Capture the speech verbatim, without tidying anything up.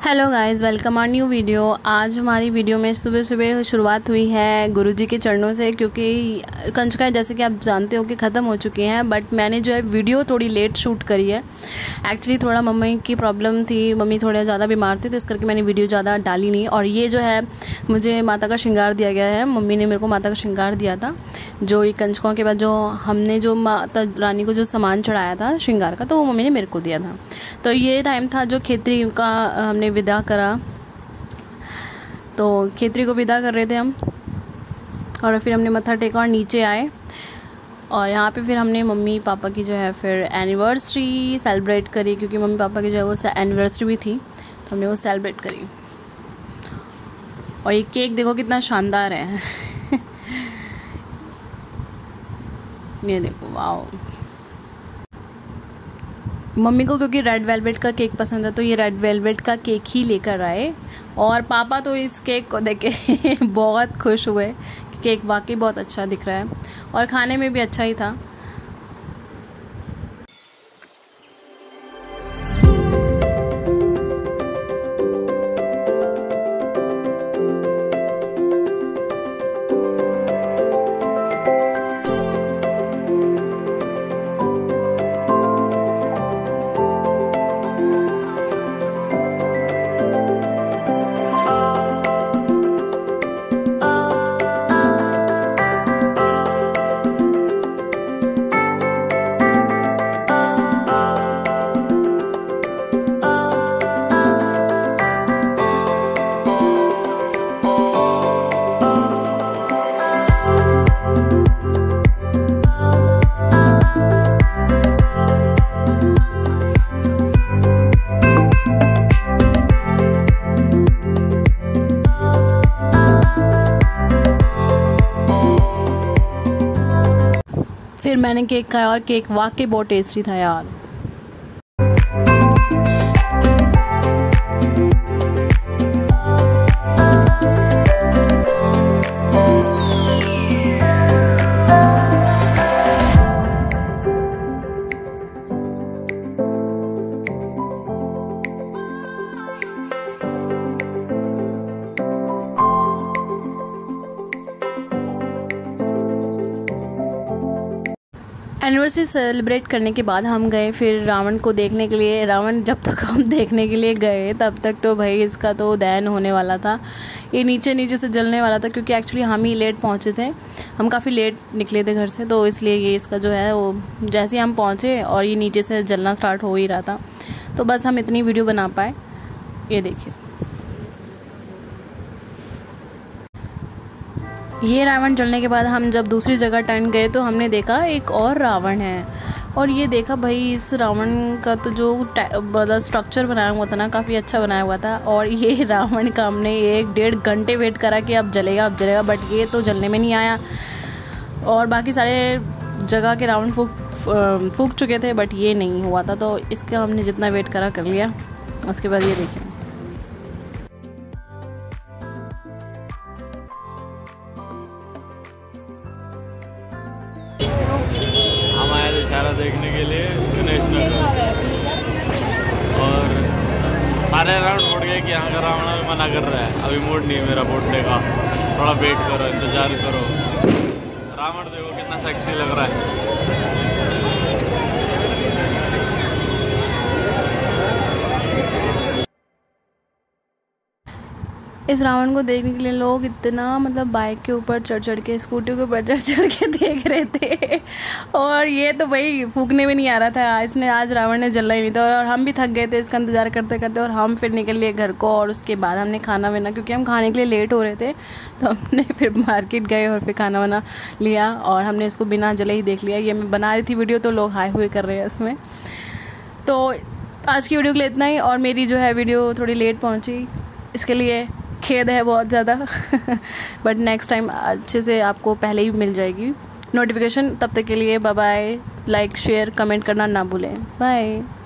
Hello guys, welcome our new video. आज हमारी video में सुबह सुबह शुरुआत हुई है गुरुजी के चरणों से, क्योंकि कंजका जैसे कि आप जानते हो कि ख़त्म हो चुकी हैं। बट मैंने जो है वीडियो थोड़ी लेट शूट करी है। एक्चुअली थोड़ा मम्मी की प्रॉब्लम थी, मम्मी थोड़ा ज़्यादा बीमार थी, तो इस करके मैंने वीडियो ज़्यादा डाली नहीं। और ये जो है मुझे माता का श्रृंगार दिया गया है, मम्मी ने मेरे को माता का श्रृंगार दिया था। जो ये कंजकों के बाद जो हमने जो माता रानी को जो सामान चढ़ाया था श्रृंगार का, तो वो मम्मी ने मेरे को दिया था। तो ये टाइम था जो खेतरी का हमने विदा करा, तो खेतरी को विदा कर रहे थे हम। और फिर हमने मत्था टेका और नीचे आए, और यहाँ पे फिर हमने मम्मी पापा की जो है फिर एनिवर्सरी सेलिब्रेट करी, क्योंकि मम्मी पापा की जो है वो एनिवर्सरी भी थी, तो हमने वो सेलिब्रेट करी। और ये केक देखो कितना शानदार है। ये देखो, वाओ। मम्मी को क्योंकि रेड वेलवेट का केक पसंद है, तो ये रेड वेलवेट का केक ही लेकर आए। और पापा तो इस केक को देख के बहुत खुश हुए कि केक वाकई बहुत अच्छा दिख रहा है और खाने में भी अच्छा ही था। फिर मैंने केक खाया और केक वाकई बहुत टेस्टी था यार। एनिवर्सरी सेलिब्रेट करने के बाद हम गए फिर रावण को देखने के लिए। रावण जब तक हम देखने के लिए गए तब तक तो भाई इसका तो दहन होने वाला था, ये नीचे नीचे से जलने वाला था, क्योंकि एक्चुअली हम ही लेट पहुंचे थे, हम काफ़ी लेट निकले थे घर से, तो इसलिए ये इसका जो है वो जैसे ही हम पहुंचे और ये नीचे से जलना स्टार्ट हो ही रहा था। तो बस हम इतनी वीडियो बना पाए। ये देखिए, ये रावण जलने के बाद हम जब दूसरी जगह टर्न गए तो हमने देखा एक और रावण है। और ये देखा भाई, इस रावण का तो जो मतलब स्ट्रक्चर बनाया हुआ था ना, काफ़ी अच्छा बनाया हुआ था। और ये रावण का हमने एक डेढ़ घंटे वेट करा कि अब जलेगा अब जलेगा, बट ये तो जलने में नहीं आया। और बाकी सारे जगह के रावण फूक फूक चुके थे, बट ये नहीं हुआ था, तो इसका हमने जितना वेट करा कर लिया। उसके बाद ये देखिए, इशारा देखने के लिए गणेश नगर, और सारे राउंड उड़ गए कि यहाँ का रावण भी मना कर रहा है, अभी मूड नहीं है मेरा फूटने का, थोड़ा वेट करो, इंतजार करो। रावण देखो कितना सेक्सी लग रहा है। इस रावण को देखने के लिए लोग इतना मतलब बाइक के ऊपर चढ़ चढ़ के, स्कूटी के ऊपर चढ़ चढ़ के देख रहे थे। और ये तो भाई फूकने में नहीं आ रहा था, इसने आज रावण ने जलना ही नहीं था। और हम भी थक गए थे इसका इंतज़ार करते करते, और हम फिर निकल लिए घर को। और उसके बाद हमने खाना वाना, क्योंकि हम खाने के लिए लेट हो रहे थे, तो हमने फिर मार्केट गए और फिर खाना वाना लिया, और हमने इसको बिना जले ही देख लिया। ये मैं बना रही थी वीडियो, तो लोग हाय हुए कर रहे हैं इसमें। तो आज की वीडियो के लिए इतना ही। और मेरी जो है वीडियो थोड़ी लेट पहुँची, इसके लिए खेद है बहुत ज़्यादा। बट नेक्स्ट टाइम अच्छे से आपको पहले ही मिल जाएगी नोटिफिकेशन। तब तक के लिए bye bye. Like share comment करना ना भूलें। बाय।